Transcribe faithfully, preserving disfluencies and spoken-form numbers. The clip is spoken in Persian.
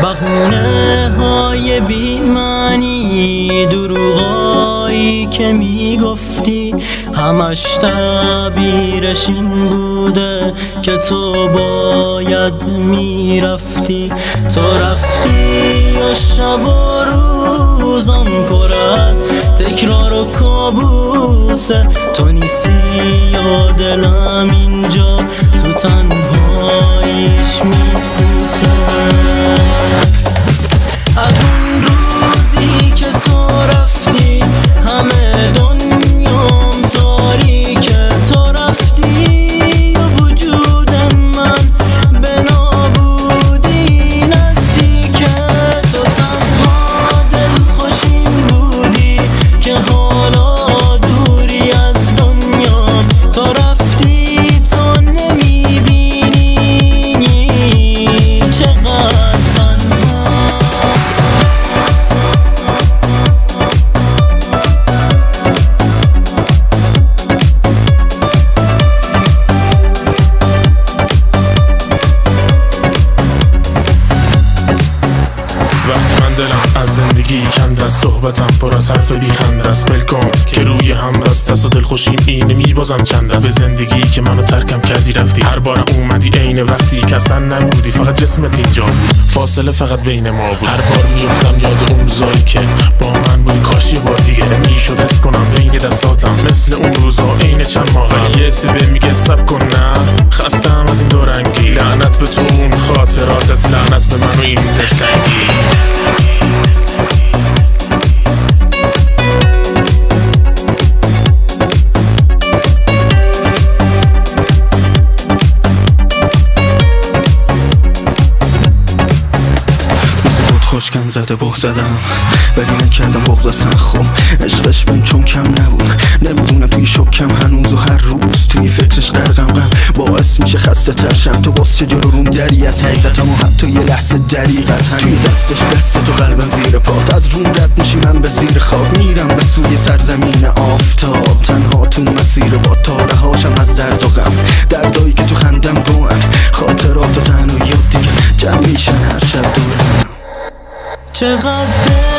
بهونه های بی‌معنی، دروغایی که میگفتی همش تعبیرش این بوده که تو باید میرفتی. تو رفتی و شب و روزم پر از تکرار و کابوسه. تو نیستی یا دلم اینجا تو تنهاییش میپوسه. از اون روزی که تو رفتی همه دنیام تاریکه. تو رفتی و وجود من به نابودی نزدیکه. تو تنها دلخوشیم بودی که حالا دوری از دنیام. تو رفتی تو نمیبینی چقدر از زندگی کند است، صحبتم پر از حرف بیخنده است. بلکن که روی هم بست است و دلخوشیم اینه میبازم چند است. به زندگی که منو ترکم کردی رفتی، هر بارم اومدی عین وقتی که اصلا نبودی، فقط جسمت اینجا بود، فاصله فقط بین ما بود. هر بار میفتم یاد اون روزایی که با من بودی، کاش یه بار دیگه میشد حس کنم بین دستاتم مثل اون روزا عین چند ماه. ولی یه سبه میگه سب کن نه، خستم از این دورنگی. لعنت به تو اون خاطراتت، لعنت به من و این دلتنگی. خوشکم زده بغ زدم ولی نکردم بغض اصلا. خب عشقش بهم چون کم نبود، نمیدونم توی شکم هنوز و هر روز توی فکرش غرقم. غم باعث میشه خسته ترشم. تو باز چه جلو روم دری از حقیقتم و حتی یه لحظه دریغت هم. توی دستش دست تو قلبم زیر پات، از روم رد میشی من به زیر خاک. میرم به سوی سرزمین آفتاب، تنها تو مسیر با تاره هاشم از درد و غم. دردایی که تو خندم گوهن، خاطرات و تن و یاد دیگه جمع میشن هر شب دورم. چقدر